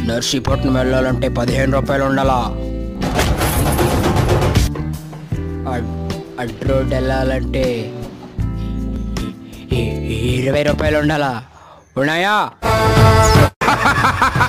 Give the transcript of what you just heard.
నర్సీపట్నం వెళ్ళాలంటే 15 రూపాయలు ఉండాలా. అడ్ రోడ్ వెళ్ళాలంటే 20 రూపాయలు ఉండాలా. ఉన్నాయా?